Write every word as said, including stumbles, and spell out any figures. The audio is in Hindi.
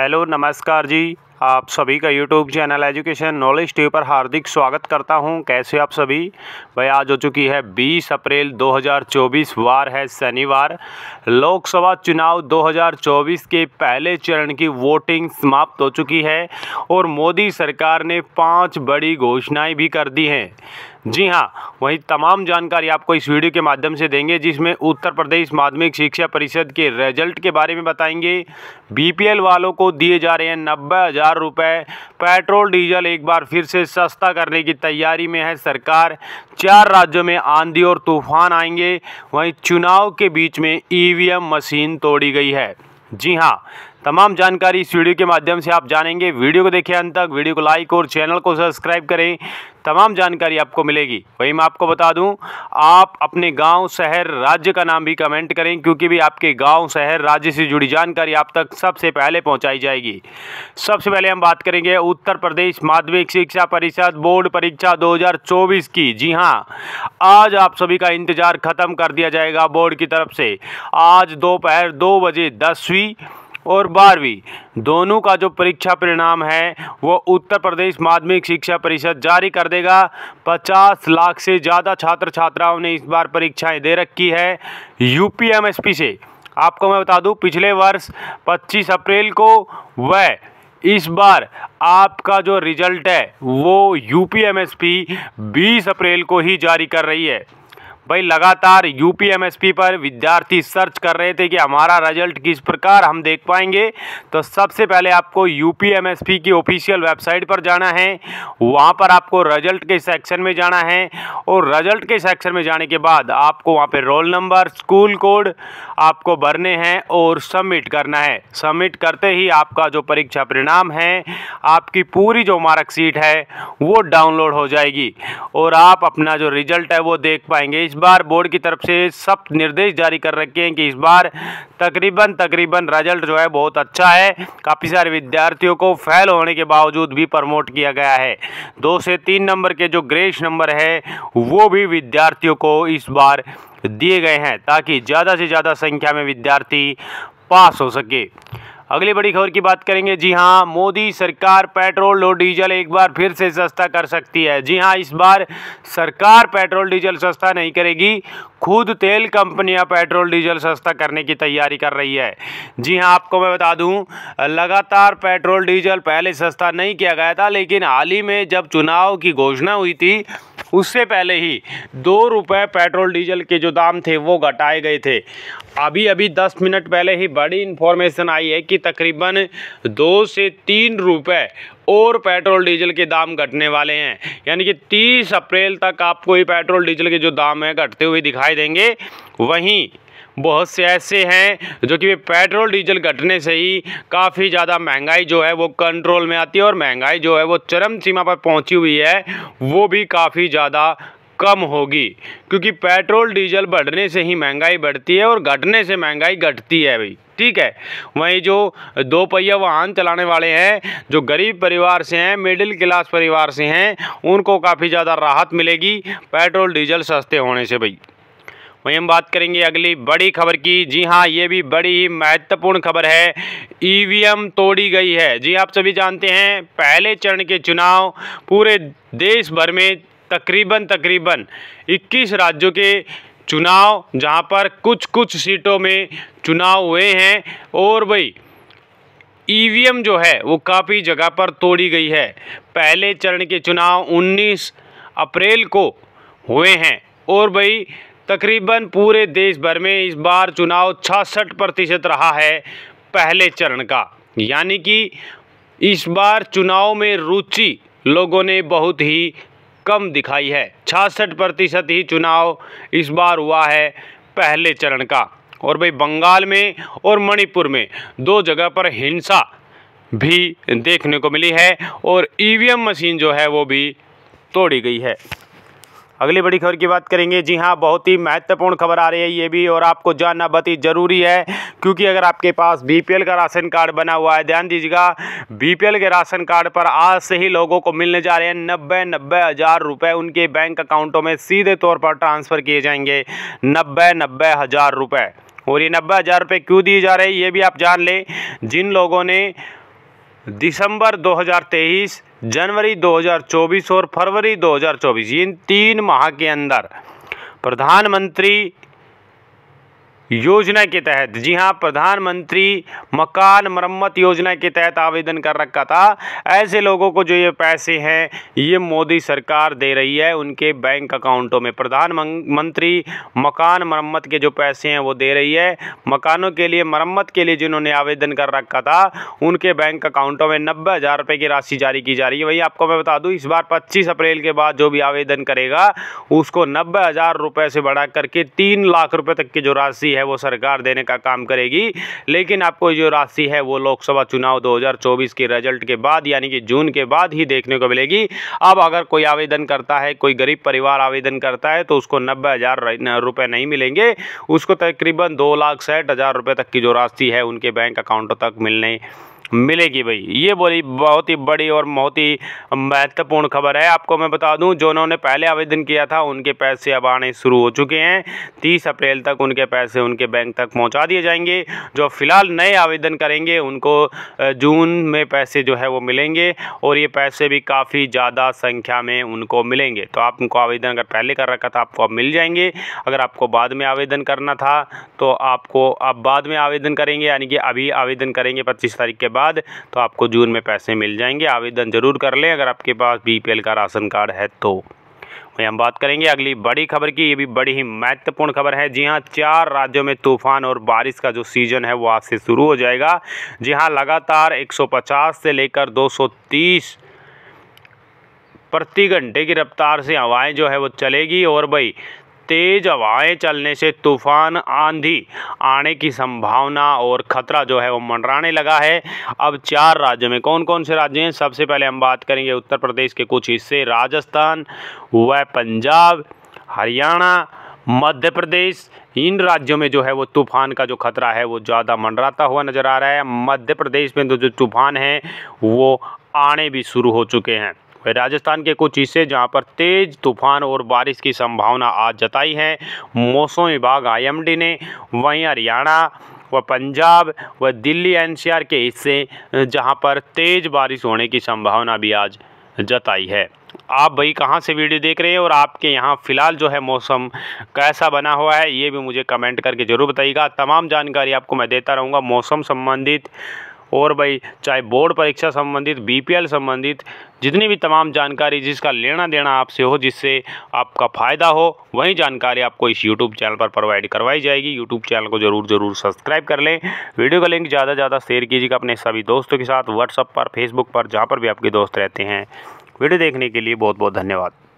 हेलो नमस्कार जी। आप सभी का YouTube channel education knowledge TV पर हार्दिक स्वागत करता हूं। कैसे आप सभी भाई। आज हो चुकी है बीस अप्रैल दो हज़ार चौबीस, वार है शनिवार। लोकसभा चुनाव दो हज़ार चौबीस के पहले चरण की वोटिंग समाप्त हो चुकी है और मोदी सरकार ने पांच बड़ी घोषणाएं भी कर दी हैं। जी हाँ, वही तमाम जानकारी आपको इस वीडियो के माध्यम से देंगे, जिसमें उत्तर प्रदेश माध्यमिक शिक्षा परिषद के रिजल्ट के बारे में बताएंगे। बीपीएल वालों को दिए जा रहे हैं नब्बे हज़ार रुपये। पेट्रोल डीजल एक बार फिर से सस्ता करने की तैयारी में है सरकार। चार राज्यों में आंधी और तूफान आएंगे। वहीं चुनाव के बीच में ईवीएम मशीन तोड़ी गई है। जी हाँ, तमाम जानकारी इस वीडियो के माध्यम से आप जानेंगे। वीडियो को देखें अंत तक, वीडियो को लाइक और चैनल को सब्सक्राइब करें, तमाम जानकारी आपको मिलेगी। वहीं मैं आपको बता दूं, आप अपने गांव, शहर, राज्य का नाम भी कमेंट करें, क्योंकि भी आपके गांव, शहर, राज्य से जुड़ी जानकारी आप तक सबसे पहले पहुंचाई जाएगी। सबसे पहले हम बात करेंगे उत्तर प्रदेश माध्यमिक शिक्षा परिषद बोर्ड परीक्षा दो हज़ार चौबीस की। जी हाँ, आज आप सभी का इंतजार खत्म कर दिया जाएगा बोर्ड की तरफ से। आज दोपहर दो बजे दसवीं और बारहवीं दोनों का जो परीक्षा परिणाम है वो उत्तर प्रदेश माध्यमिक शिक्षा परिषद जारी कर देगा। पचास लाख से ज़्यादा छात्र छात्राओं ने इस बार परीक्षाएं दे रखी है यूपीएमएसपी से। आपको मैं बता दूं, पिछले वर्ष पच्चीस अप्रैल को व इस बार आपका जो रिजल्ट है वो यूपीएमएसपी बीस अप्रैल को ही जारी कर रही है। भाई, लगातार यूपीएमएसपी पर विद्यार्थी सर्च कर रहे थे कि हमारा रिजल्ट किस प्रकार हम देख पाएंगे। तो सबसे पहले आपको यूपीएमएसपी की ऑफिशियल वेबसाइट पर जाना है। वहां पर आपको रिजल्ट के सेक्शन में जाना है और रिजल्ट के सेक्शन में जाने के बाद आपको वहां पे रोल नंबर, स्कूल कोड आपको भरने हैं और सबमिट करना है। सबमिट करते ही आपका जो परीक्षा परिणाम है, आपकी पूरी जो मार्कशीट है वो डाउनलोड हो जाएगी और आप अपना जो रिजल्ट है वो देख पाएंगे। इस बार बोर्ड की तरफ से सब निर्देश जारी कर रखे हैं कि इस बार तकरीबन तकरीबन रिजल्ट जो है बहुत अच्छा है। काफ़ी सारे विद्यार्थियों को फेल होने के बावजूद भी प्रमोट किया गया है। दो से तीन नंबर के जो ग्रेस नंबर है वो भी विद्यार्थियों को इस बार दिए गए हैं, ताकि ज़्यादा से ज़्यादा संख्या में विद्यार्थी पास हो सके। अगली बड़ी खबर की बात करेंगे। जी हाँ, मोदी सरकार पेट्रोल और डीजल एक बार फिर से सस्ता कर सकती है। जी हाँ, इस बार सरकार पेट्रोल डीजल सस्ता नहीं करेगी, खुद तेल कंपनियां पेट्रोल डीजल सस्ता करने की तैयारी कर रही है। जी हाँ, आपको मैं बता दूं, लगातार पेट्रोल डीजल पहले सस्ता नहीं किया गया था, लेकिन हाल ही में जब चुनाव की घोषणा हुई थी उससे पहले ही दो रुपये पेट्रोल डीजल के जो दाम थे वो घटाए गए थे। अभी अभी दस मिनट पहले ही बड़ी इन्फॉर्मेशन आई है कि तकरीबन दो से तीन रुपये और पेट्रोल डीजल के दाम घटने वाले हैं। यानी कि तीस अप्रैल तक आपको ये पेट्रोल डीजल के जो दाम है घटते हुए दिखाई देंगे। वहीं बहुत से ऐसे हैं जो कि पेट्रोल डीजल घटने से ही काफ़ी ज़्यादा महंगाई जो है वो कंट्रोल में आती है और महंगाई जो है वो चरम सीमा पर पहुंची हुई है, वो भी काफ़ी ज़्यादा कम होगी। क्योंकि पेट्रोल डीजल बढ़ने से ही महंगाई बढ़ती है और घटने से महंगाई घटती है भाई। ठीक है। वहीं जो दो पहिया वाहन चलाने वाले हैं, जो गरीब परिवार से हैं, मिडिल क्लास परिवार से हैं, उनको काफ़ी ज़्यादा राहत मिलेगी पेट्रोल डीजल सस्ते होने से भाई। वहीं हम बात करेंगे अगली बड़ी खबर की। जी हाँ, ये भी बड़ी ही महत्वपूर्ण खबर है। ईवीएम तोड़ी गई है। जी, आप सभी जानते हैं पहले चरण के चुनाव पूरे देश भर में तकरीबन तकरीबन इक्कीस राज्यों के चुनाव, जहां पर कुछ कुछ सीटों में चुनाव हुए हैं और भाई ईवीएम जो है वो काफ़ी जगह पर तोड़ी गई है। पहले चरण के चुनाव उन्नीस अप्रैल को हुए हैं और भाई तकरीबन पूरे देश भर में इस बार चुनाव छियासठ प्रतिशत रहा है पहले चरण का। यानी कि इस बार चुनाव में रुचि लोगों ने बहुत ही कम दिखाई है। छियासठ प्रतिशत ही चुनाव इस बार हुआ है पहले चरण का। और भाई बंगाल में और मणिपुर में दो जगह पर हिंसा भी देखने को मिली है और ईवीएम मशीन जो है वो भी तोड़ी गई है। अगली बड़ी खबर की बात करेंगे। जी हाँ, बहुत ही महत्वपूर्ण खबर आ रही है ये भी, और आपको जानना बहुत ही ज़रूरी है, क्योंकि अगर आपके पास बीपीएल का राशन कार्ड बना हुआ है, ध्यान दीजिएगा, बीपीएल के राशन कार्ड पर आज से ही लोगों को मिलने जा रहे हैं नब्बे नब्बे हज़ार रुपये। उनके बैंक अकाउंटों में सीधे तौर पर ट्रांसफ़र किए जाएंगे नब्बे नब्बे हज़ार रुपये। और ये नब्बे हज़ार रुपये क्यों दिए जा रहे हैं ये भी आप जान लें। जिन लोगों ने दिसंबर दो हज़ार तेईस, जनवरी दो हज़ार चौबीस और फरवरी दो हज़ार चौबीस, इन तीन माह के अंदर प्रधानमंत्री योजना के तहत, जी हाँ, प्रधानमंत्री मकान मरम्मत योजना के तहत आवेदन कर रखा था। ऐसे लोगों को जो ये पैसे हैं ये मोदी सरकार दे रही है उनके बैंक अकाउंटों में। प्रधानमंत्री मकान मरम्मत के जो पैसे हैं वो दे रही है। मकानों के लिए मरम्मत के लिए जिन्होंने आवेदन कर रखा था उनके बैंक अकाउंटों में नब्बे हज़ार रुपये की राशि जारी की जा रही है। वही आपको मैं बता दूँ, इस बार पच्चीस अप्रैल के बाद जो भी आवेदन करेगा उसको नब्बे हज़ार रुपये से बढ़ा करके तीन लाख रुपये तक की जो राशि है वो सरकार देने का काम करेगी। लेकिन आपको जो राशि है वो लोकसभा चुनाव दो हज़ार चौबीस के रिजल्ट के बाद यानी कि जून के बाद ही देखने को मिलेगी। अब अगर कोई आवेदन करता है, कोई गरीब परिवार आवेदन करता है तो उसको नब्बे हज़ार रुपये नहीं मिलेंगे, उसको तकरीबन दो लाख साठ हज़ार रुपये तक की जो राशि है उनके बैंक अकाउंटों तक मिलने मिलेगी। भाई ये बोली बहुत ही बड़ी और बहुत ही महत्वपूर्ण खबर है। आपको मैं बता दूं, जो उन्होंने पहले आवेदन किया था उनके पैसे अब आने शुरू हो चुके हैं। तीस अप्रैल तक उनके पैसे उनके बैंक तक पहुंचा दिए जाएंगे। जो फिलहाल नए आवेदन करेंगे उनको जून में पैसे जो है वो मिलेंगे और ये पैसे भी काफ़ी ज़्यादा संख्या में उनको मिलेंगे। तो आप उनको आवेदन अगर पहले कर रखा था आपको अब मिल जाएंगे। अगर आपको बाद में आवेदन करना था तो आपको अब बाद में आवेदन करेंगे, यानी कि अभी आवेदन करेंगे पच्चीस तारीख के बाद तो आपको जून में पैसे मिल जाएंगे। आवेदन जरूर कर लें अगर आपके पास बीपीएल का राशन कार्ड है तो। वही हम बात करेंगे अगली बड़ी खबर की। ये भी बड़ी ही महत्वपूर्ण खबर है। जी हाँ, चार राज्यों में तूफान और बारिश का जो सीजन है वो आज से शुरू हो जाएगा। जी हाँ, लगातार एक सौ पचास से लेकर दो सौ तीस प्रति घंटे की रफ्तार से हवाएं जो है वो चलेगी और भाई तेज हवाएं चलने से तूफान आंधी आने की संभावना और खतरा जो है वो मंडराने लगा है। अब चार राज्यों में, कौन कौन से राज्य हैं? सबसे पहले हम बात करेंगे उत्तर प्रदेश के कुछ हिस्से, राजस्थान व पंजाब, हरियाणा, मध्य प्रदेश, इन राज्यों में जो है वो तूफान का जो खतरा है वो ज़्यादा मंडराता हुआ नज़र आ रहा है। मध्य प्रदेश में तो जो तूफान हैं वो आने भी शुरू हो चुके हैं। राजस्थान के कुछ हिस्से जहां पर तेज तूफान और बारिश की संभावना आज जताई है मौसम विभाग आईएमडी ने। वहीं हरियाणा व पंजाब व दिल्ली एनसीआर के हिस्से जहां पर तेज बारिश होने की संभावना भी आज जताई है। आप भाई कहां से वीडियो देख रहे हैं और आपके यहां फ़िलहाल जो है मौसम कैसा बना हुआ है ये भी मुझे कमेंट करके ज़रूर बताइएगा। तमाम जानकारी आपको मैं देता रहूँगा मौसम संबंधित और भाई चाहे बोर्ड परीक्षा संबंधित, बीपीएल संबंधित, जितनी भी तमाम जानकारी जिसका लेना देना आपसे हो, जिससे आपका फ़ायदा हो, वही जानकारी आपको इस यूट्यूब चैनल पर प्रोवाइड करवाई जाएगी। यूट्यूब चैनल को ज़रूर ज़रूर सब्सक्राइब कर लें। वीडियो का लिंक ज़्यादा से ज़्यादा शेयर कीजिएगा अपने सभी दोस्तों के साथ, व्हाट्सएप पर, फेसबुक पर, जहाँ पर भी आपके दोस्त रहते हैं। वीडियो देखने के लिए बहुत बहुत धन्यवाद।